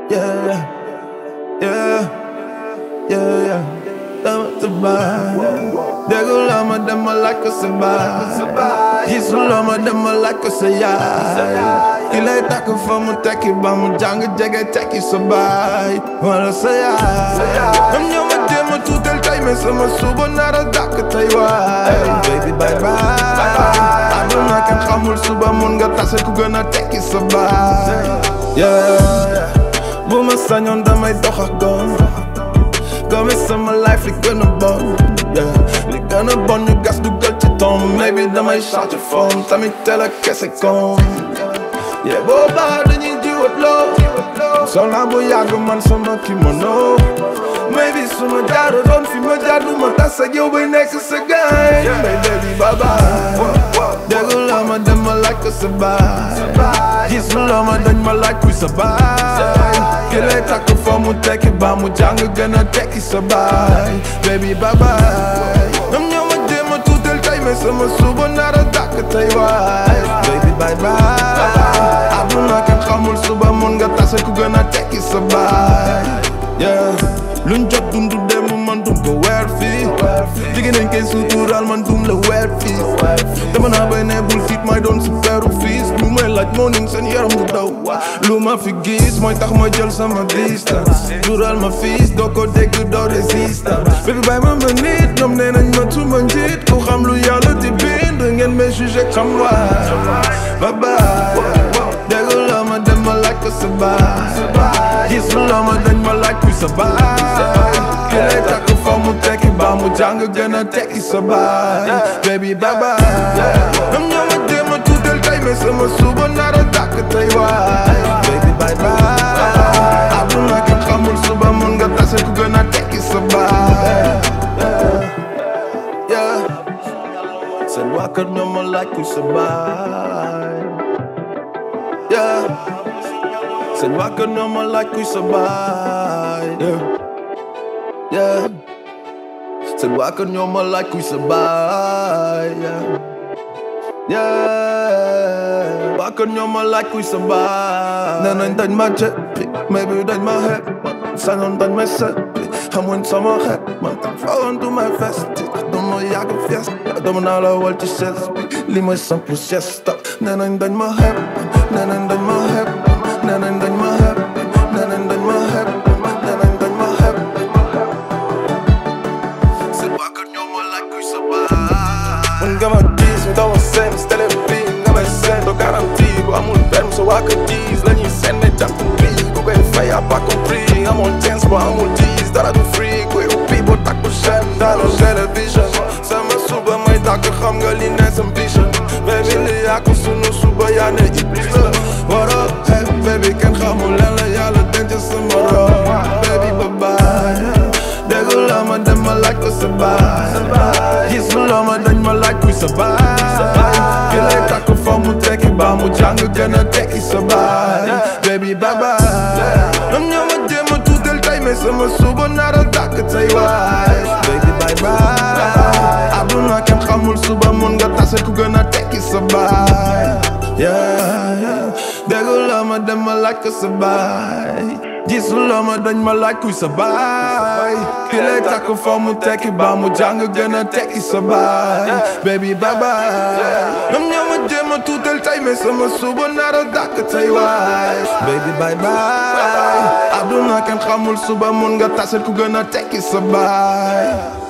yeah, yeah, yeah, yeah. Dama sabay, déglu ma dama laaj ko sa baay, gisuloo ma dama laaj ko sa yaay. Ki lay takk fa mu tekki ba mu jàng jege tekki sa baay wala sa yaay. Am ñoo ma jéem a tuutal tey mais sama suba nara dàkk tey waay. Baby bye bye, aduna kenn xamul suba mun nga tase ku gën a tekki sa baay. Yeah, bu ma sañoon damay dox ak doom. Comme sama life li gën a bon, yeah. Li gën a bon ñu gas dugal ci tomb. Maybe damay changer forme tamit teel a kese koom. Yeah, boobaa dañuy jiwat loo. Sol naa bu yàgg man sama kimono. Maybe suma jaaro doon fi ma jaar du ma tas ak yow bay nekk sa gaay. Baby bye bye, déglu ma dem ma laaj ko sa baay. Gisuloo ma dañ ma laaj kuy sa baay. Ki lay takk fa mu tekki ba mu jàng gën a tekki sa baay. Baby bye bye, am ñoo ma jéem a tuutal tey mais sama suba nara dàkk tey waay. Baby bye bye, aduna kenn xamul suba mun nga tase ku gën a tekki sa baay. Yeah, luñ jot dundu dem man dum ko weer fii. Jigéen nañ koy sutural man dum la weer fii. Dama naa bay ne bul tiit may doon superu fiis. Lu may laaj morning seen yaram mu daw. Lu ma fi gis mooy tax ma jël sama distance. Dural ma fiis doo ko dégg doo résistance. Baby bàyyi ma nit ñoom nee nañ ma tuma njiit. Ku xam lu yàlla di bind ngeen may jugé xam waay. Bye bye, déglu ma dem ma laaj ko sa baay. Gisuloo ma dañ ma laaj kuy sa baay. Ki lay takk fa mu tekki ba mu jàng gën a tekki sa baay. Baby bye bye, am ñoo ma jéem a tuutal tey mais sama suba nara dàkk tey waay. Baby bye bye, aduna kenn xamul suba mun nga tase ku gën a tekki sa baay. Yeah, seen waa kër ñoo ma laaj kuy sa baay. Yeah, seen waa kër ñoo ma laaj kuy sa baay. Yeah, seen waa kër ñoo ma laaj kuy sa baay. Yeah, waa kër ñoo ma laaj kuy sa baay. Nee nañ dañ ma jéppi, maybe dañ ma xeeb. Sañoon dañ ma seppi, xamuñ sama xeet. Man tam fawoon du may festi, dama yàgg fiesta. Dama naa la wal ci chaise bi, li may sampu siesta. Nee nañ dañ ma xeeb, nee nañ dañ ma xeeb. Nee nañ dañ ma xeeb, nee nañ dañ ma xeeb. Nee nañ dañ ma xeeb. Seen waa kër ñoo ma laaj kuy sa baay. Mun nga ma diis ñu daw a seen télé bi nga may seen doo garantie bu amul permis sa waa kër diis la ñuy seen ne jant bi ku koy fay a pas compris amul chance ba amul diis dara du free kuy ubbi boo takku chaîne dans la télévision sama suba may tàkk xam nga li ne sa ambition baby li yàq sunu suba yaa ne iblis la wara hey baby kenn xamul leen la yàlla denc sama morom baby bye bye déglu ma dem ma laaj ko sa baay. Gisuloo ma dañ ma laaj kuy sa baay. Ki lay takk fa mu tekki ba mu jàng gën a tekki sa baay. Baby bye bye, am ñoo ma jéem a tuutal tey mais sama suba nara dàkk tey waay. Baby bye bye, aduna kenn xamul suba mun nga tase ku gën a tekki sa baay. Yeah, déglu ma dem ma laaj ko sa baay. Gisuloo ma dañ ma laaj kuy sa baay. Ki lay takk fa mu tekki ba mu jàng gën a tekki sa baay. Baby bye bye, am ñoo ma jéem a tuutal tey mais sama suba nara dàkk tey waay. Baby bye bye, aduna kenn xamul suba mun nga tase ku gën a tekki sa baay.